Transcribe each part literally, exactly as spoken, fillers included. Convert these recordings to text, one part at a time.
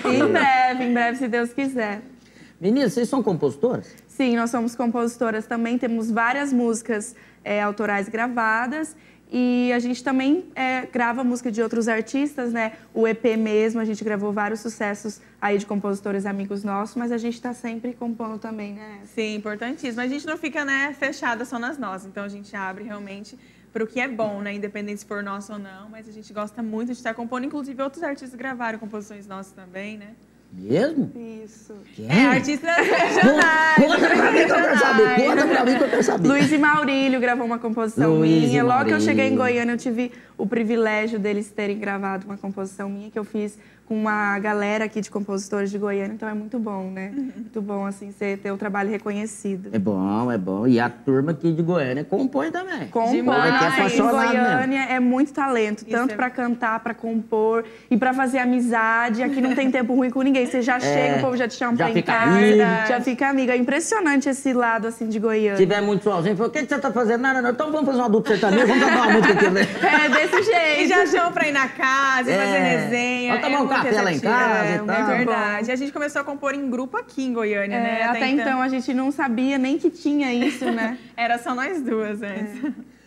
Em breve, em breve, se Deus quiser. Meninas, vocês são compositoras? Sim, nós somos compositoras também, temos várias músicas é, autorais gravadas e a gente também é, grava música de outros artistas, né? O E P mesmo, a gente gravou vários sucessos aí de compositores amigos nossos, mas a gente está sempre compondo também, né? Sim, importantíssimo. A gente não fica, né, fechada só nas nossas, então a gente abre realmente para o que é bom, né? Independente se for nosso ou não, mas a gente gosta muito de estar compondo, inclusive outros artistas gravaram composições nossas também, né? Mesmo? Isso. Quem? É, artistas regionais. Conta pra mim que eu quero saber, conta pra mim que eu quero saber. Luiz e Maurílio gravou uma composição Luiz e minha. Logo que eu cheguei em Maurílio. Goiânia, eu tive o privilégio deles terem gravado uma composição minha que eu fiz com uma galera aqui de compositores de Goiânia. Então é muito bom, né? Uhum. Muito bom, assim, você ter o trabalho reconhecido. É bom, é bom. E a turma aqui de Goiânia compõe também. Compõe, Demais. nossa, É em apaixonado Goiânia é muito talento, Isso tanto é- pra cantar, pra compor e pra fazer amizade. Aqui não tem tempo ruim com ninguém. Você já chega, o povo já te chama já pra ir em fica casa, amigo. já fica amiga. É impressionante esse lado assim de Goiânia. Se tiver muito sozinho, fala, o que que você tá fazendo? Não, não, não. Então vamos fazer uma dupla sertaneja, vamos cantar uma música aqui, né? É desse jeito. E já chamam pra ir na casa, e É. fazer resenha. Vamos tomar um muito café lá em receptivo. casa É, e muito tal. É bom. verdade. E a gente começou a compor em grupo aqui em Goiânia, É, né? até então a gente não sabia nem que tinha isso, né? Era só nós duas antes.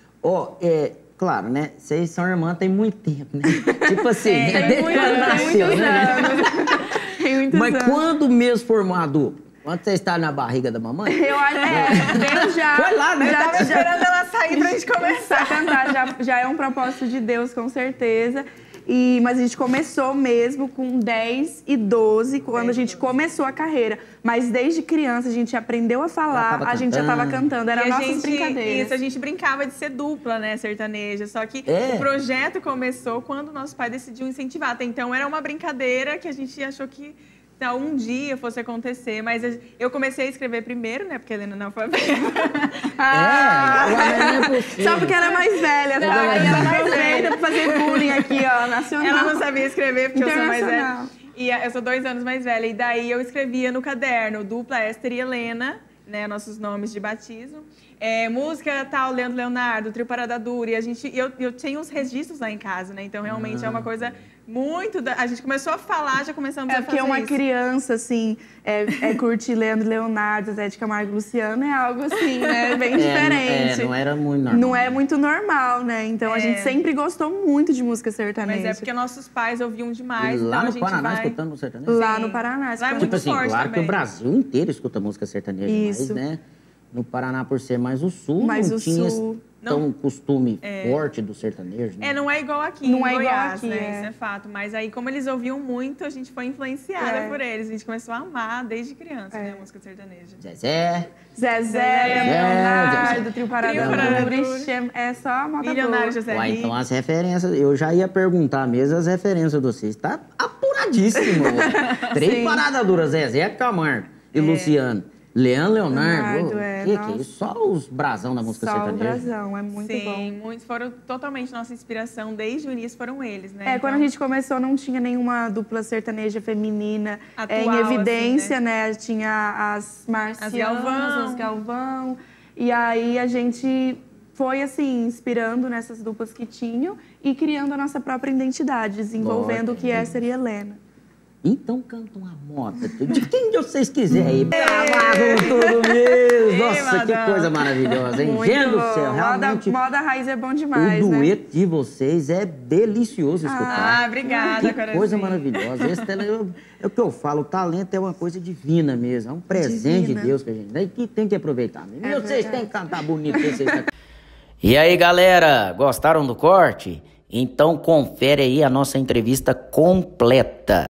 Ó, é, claro, né? Vocês são irmãs tem muito tempo, né? Tipo assim, É, é, Tem desde muitos, quando tem nasceu, muitos né? anos. Tem muitos Mas anos. quando mesmo formou a dupla? Quando você está na barriga da mamãe? Eu acho é, Deus já. Foi lá, né? Eu Já, tava já, esperando ela sair pra gente começar. a cantar, já, já é um propósito de Deus, com certeza. E, mas a gente começou mesmo com dez e doze, quando a gente começou a carreira. Mas desde criança a gente aprendeu a Já falar, tava a gente já estava cantando. cantando, era E a nossas gente, brincadeiras. Isso, a gente brincava de ser dupla, né, sertaneja. Só que É. o projeto começou quando nosso pai decidiu incentivar. Até então era uma brincadeira que a gente achou que tá, um dia fosse acontecer. Mas a- eu comecei a escrever primeiro, né, porque a Helena é analfabeta. Ah, É, agora não é possível. só porque ela é mais velha, tá? Ela é E ela mais aproveita velha. pra fazer bullying aqui, ó, nacional. Ela não sabia escrever porque eu sou mais velha. Internacional. E a- eu sou dois anos mais velha. E daí eu escrevia no caderno dupla Esther e Helena, né, nossos nomes de batismo. É, música tal, Leandro Leonardo, Trio Parada Dura. E a gente, eu, eu tinha os registros lá em casa, né? Então realmente é uma coisa muito... Da, a gente começou a falar, já começamos É a porque fazer uma isso. criança, assim, é, é curtir Leandro Leonardo, Zé de Camargo e Luciano, é algo assim, né? Bem É, diferente. é, não era muito normal. Não é muito normal, né? Então a É. gente sempre gostou muito de música sertaneja. Mas é porque nossos pais ouviam E demais, lá então a no gente Paraná, vai... escutando sertanejo? Lá Sim. no Paraná. Lá é tipo, muito Tipo assim, forte claro também. que o Brasil inteiro escuta música sertaneja, Isso. mas, né? No Paraná, por ser mais o sul, Mais não o tinha sul. tão costume forte do sertanejo, né? É, não é igual aqui Não em é igual Goiás, aqui, né? é. Isso é fato. Mas aí, como eles ouviam muito, a gente foi influenciada É. por eles. A gente começou a amar desde criança, É. né? A música sertaneja. Zezé, Zezé, Zezé, Leonardo, Zezé. Trio Parada Trio Parada Dura, Dura. ixi, é- é só moda Milionário boa. José Uai, Rico. então as referências, eu já ia perguntar mesmo as referências de vocês. Tá apuradíssimo. ó. Três Sim. paradas duras, Zezé Camargo e Luciano. Leandro Leonardo. Leonardo, ô, é, que que é nossa. isso? Só os brasão da música Só o sertaneja. brasão, é muito Sim, bom. muitos foram totalmente nossa inspiração. Desde o início foram eles, né? É, quando a Então, gente começou não tinha nenhuma dupla sertaneja feminina é, em Atual, evidência, assim, né? Tinha as Marcianas, Galvão. as Galvão. E aí a gente foi, assim, inspirando nessas duplas que tinham e criando a nossa própria identidade, desenvolvendo o que é ser Helena. Então canta uma moda de quem vocês quiserem. Amarram tudo mesmo. Nossa, que Madame. coisa maravilhosa, hein? Muito Gente do bom. céu, Moda, realmente moda raiz é bom o demais, né? dueto de vocês é delicioso escutar. Ah, obrigada, Que coração. coisa maravilhosa. Esse tele- eu- é o que eu falo, o talento é uma coisa divina mesmo. É um presente Divina. de Deus que a gente tem, que tem que aproveitar. mesmo. E É vocês verdade. têm que cantar bonito. Vocês têm que- E aí, galera, gostaram do corte? Então confere aí a nossa entrevista completa.